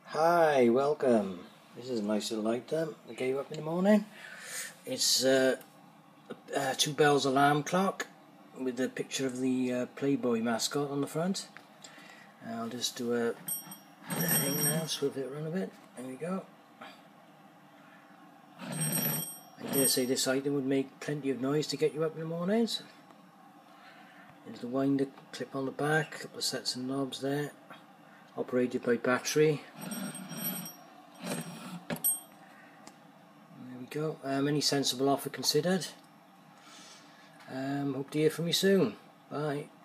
Hi, welcome. This is a nice little item I gave up in the morning. It's a 2 bells alarm clock with a picture of the Playboy mascot on the front. I'll just do a thing now, swivel it around a bit. There we go. I dare say this item would make plenty of noise to get you up in the mornings. There's the winder clip on the back, a couple of sets of knobs there. Operated by battery. There we go. Any sensible offer considered. Hope to hear from you soon. Bye.